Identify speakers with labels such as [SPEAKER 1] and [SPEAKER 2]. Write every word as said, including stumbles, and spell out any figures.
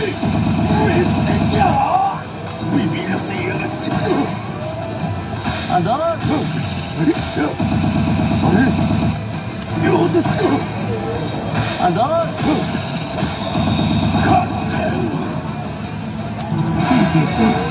[SPEAKER 1] メッセンジャービビらせやがって。
[SPEAKER 2] あんだ
[SPEAKER 1] あれよせ
[SPEAKER 2] あんだ
[SPEAKER 1] 勝った